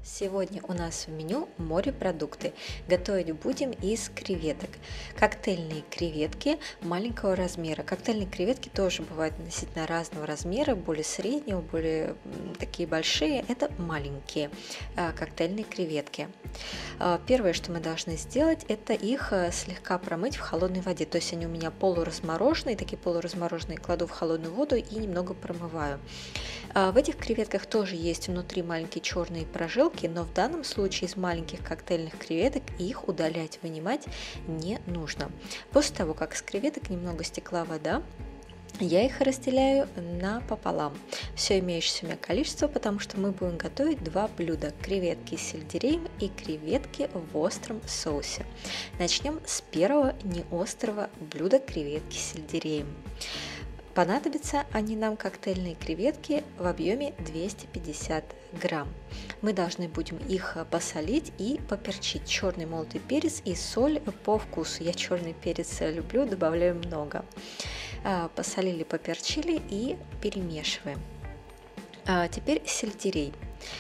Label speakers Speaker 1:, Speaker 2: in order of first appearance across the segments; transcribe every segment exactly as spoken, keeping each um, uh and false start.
Speaker 1: Сегодня у нас в меню морепродукты. Готовить будем из креветок. Коктейльные креветки маленького размера. Коктейльные креветки тоже бывают относительно разного размера, более среднего, более м, такие большие. Это маленькие а, коктейльные креветки. А, Первое, что мы должны сделать, это их а, слегка промыть в холодной воде. То есть они у меня полуразмороженные, такие полуразмороженные кладу в холодную воду и немного промываю. А, В этих креветках тоже есть внутри маленькие черные прожилки, но в данном случае из маленьких коктейльных креветок их удалять, вынимать не нужно. После того, как с креветок немного стекла вода, я их разделяю напополам, все имеющееся у меня количество, потому что мы будем готовить два блюда: креветки с сельдереем и креветки в остром соусе. Начнем с первого неострого блюда: креветки с сельдереем. Понадобятся они нам, коктейльные креветки, в объеме двести пятьдесят грамм. Мы должны будем их посолить и поперчить. Черный молотый перец и соль по вкусу. Я черный перец люблю, добавляю много. Посолили, поперчили и перемешиваем. Теперь сельдерей.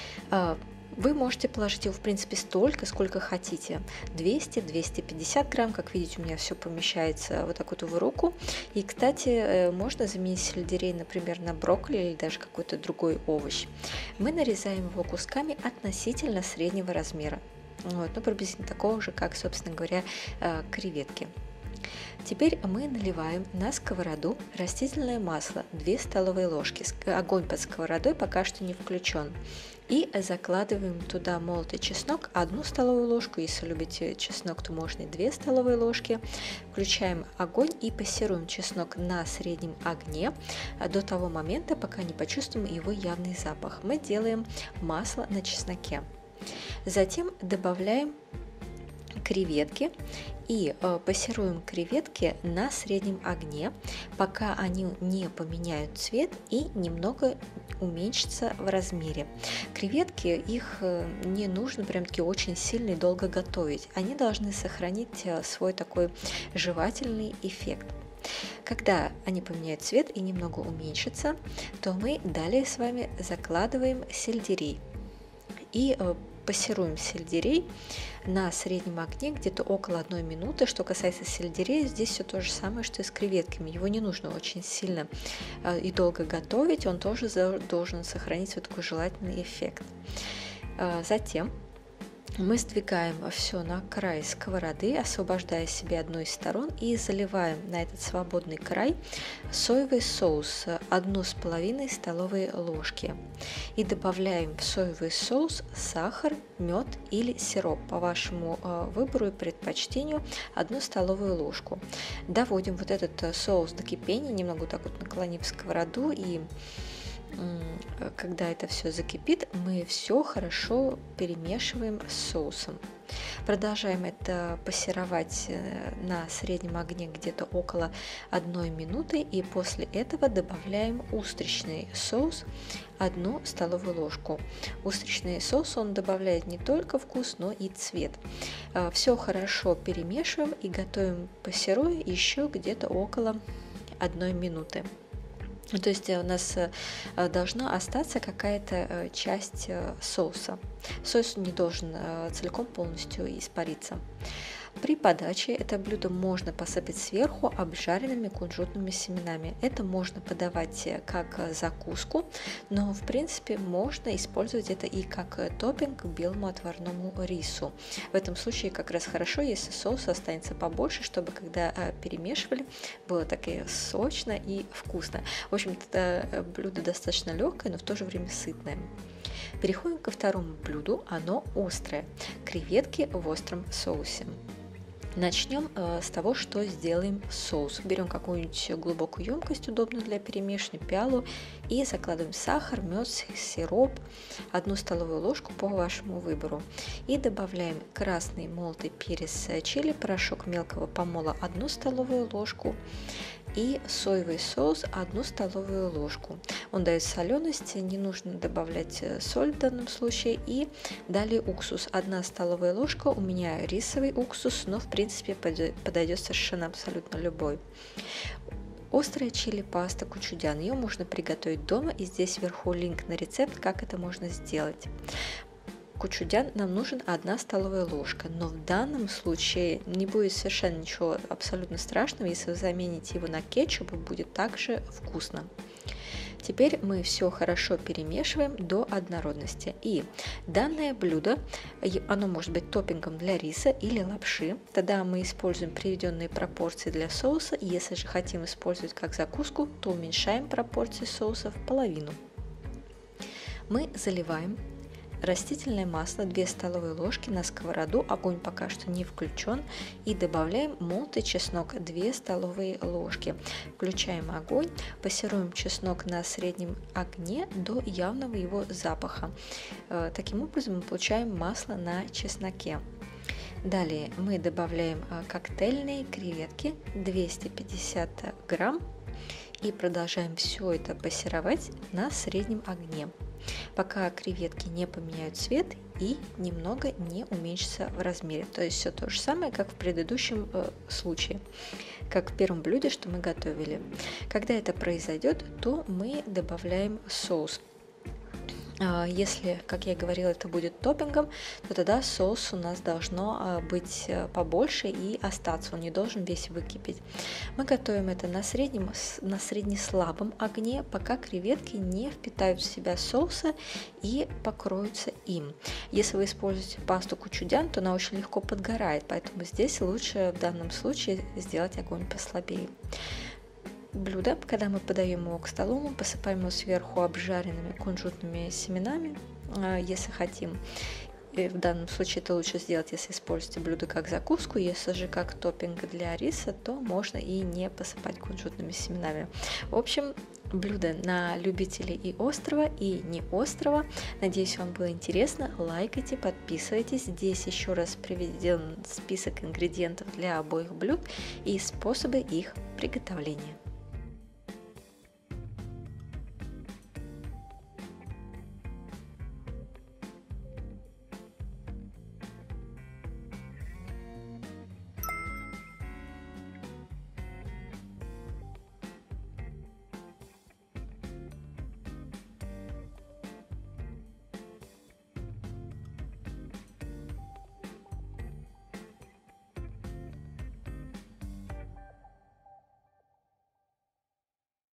Speaker 1: Вы можете положить его, в принципе, столько, сколько хотите. двести - двести пятьдесят грамм, как видите, у меня все помещается вот так вот в руку. И, кстати, можно заменить сельдерей, например, на брокколи или даже какой-то другой овощ. Мы нарезаем его кусками относительно среднего размера. Вот, ну, приблизительно такого же, как, собственно говоря, креветки. Теперь мы наливаем на сковороду растительное масло две столовые ложки. Огонь под сковородой пока что не включен. И закладываем туда молотый чеснок, одну столовую ложку. Если любите чеснок, то можно и две столовые ложки. Включаем огонь и пассируем чеснок на среднем огне до того момента, пока не почувствуем его явный запах. Мы делаем масло на чесноке. Затем добавляем креветки и э, пассируем креветки на среднем огне, пока они не поменяют цвет и немного уменьшатся в размере. Креветки, их э, не нужно прям таки очень сильно и долго готовить. Они должны сохранить э, свой такой жевательный эффект. Когда они поменяют цвет и немного уменьшатся, то мы далее с вами закладываем сельдерей и э, пассируем сельдерей на среднем огне где-то около одной минуты. Что касается сельдерея, здесь все то же самое, что и с креветками. Его не нужно очень сильно и долго готовить, он тоже должен сохранить вот такой желательный эффект. Затем мы сдвигаем все на край сковороды, освобождая себе одну из сторон, и заливаем на этот свободный край соевый соус одну с половиной столовой ложки. И добавляем в соевый соус сахар, мед или сироп по вашему выбору и предпочтению, одну столовую ложку. Доводим вот этот соус до кипения, немного так вот наклонив сковороду, и когда это все закипит, мы все хорошо перемешиваем с соусом. Продолжаем это пассеровать на среднем огне где-то около одной минуты, и после этого добавляем устричный соус одну столовую ложку. Устричный соус, он добавляет не только вкус, но и цвет. Все хорошо перемешиваем и готовим, пассируя еще где-то около одной минуты. То есть у нас должна остаться какая-то часть соуса. Соус не должен целиком полностью испариться. При подаче это блюдо можно посыпать сверху обжаренными кунжутными семенами. Это можно подавать как закуску, но в принципе можно использовать это и как топпинг к белому отварному рису. В этом случае как раз хорошо, если соус останется побольше, чтобы когда перемешивали, было так и сочно и вкусно. В общем-то, это блюдо достаточно легкое, но в то же время сытное. Переходим ко второму блюду, оно острое. Креветки в остром соусе. Начнем э, с того, что сделаем соус. Берем какую-нибудь глубокую емкость, удобную для перемешивания, пиалу, и закладываем сахар, мед, сироп, одну столовую ложку по вашему выбору. И добавляем красный молотый перец чили, порошок мелкого помола одну столовую ложку, и соевый соус одну столовую ложку. Он дает соленость, не нужно добавлять соль в данном случае. И далее уксус, одна столовая ложка, у меня рисовый уксус, но в принципе подойдет совершенно абсолютно любой. Острая чили паста кочуджян, ее можно приготовить дома, и здесь вверху линк на рецепт, как это можно сделать. кучудян нам нужен одна столовая ложка, но в данном случае не будет совершенно ничего абсолютно страшного, если вы замените его на кетчуп, будет также вкусно. Теперь мы все хорошо перемешиваем до однородности. И данное блюдо, оно может быть топпингом для риса или лапши. Тогда мы используем приведенные пропорции для соуса. Если же хотим использовать как закуску, то уменьшаем пропорции соуса в половину. Мы заливаем растительное масло две столовые ложки на сковороду, огонь пока что не включен, и добавляем молотый чеснок две столовые ложки. Включаем огонь, пассируем чеснок на среднем огне до явного его запаха. Таким образом мы получаем масло на чесноке. Далее мы добавляем коктейльные креветки двести пятьдесят грамм и продолжаем все это пассеровать на среднем огне, пока креветки не поменяют цвет и немного не уменьшатся в размере. То есть все то же самое, как в предыдущем э, случае, как в первом блюде, что мы готовили. Когда это произойдет, то мы добавляем соус. Если, как я говорила, это будет топпингом, то тогда соус у нас должно быть побольше и остаться, он не должен весь выкипеть. Мы готовим это на среднем, на среднеслабом огне, пока креветки не впитают в себя соуса и покроются им. Если вы используете пасту кучудян, то она очень легко подгорает, поэтому здесь лучше в данном случае сделать огонь послабее. Блюдо, когда мы подаем его к столу, мы посыпаем его сверху обжаренными кунжутными семенами, если хотим. И в данном случае это лучше сделать, если используете блюдо как закуску. Если же как топпинг для риса, то можно и не посыпать кунжутными семенами. В общем, блюдо на любителей и острого, и не острого. Надеюсь, вам было интересно. Лайкайте, подписывайтесь. Здесь еще раз приведен список ингредиентов для обоих блюд и способы их приготовления.